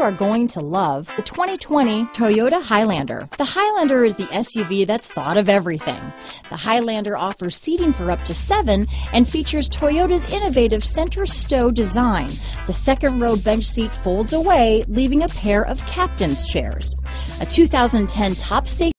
are going to love the 2020 Toyota Highlander. The Highlander is the SUV that's thought of everything. The Highlander offers seating for up to 7 and features Toyota's innovative center stow design. The second row bench seat folds away, leaving a pair of captain's chairs. A 2010 top safety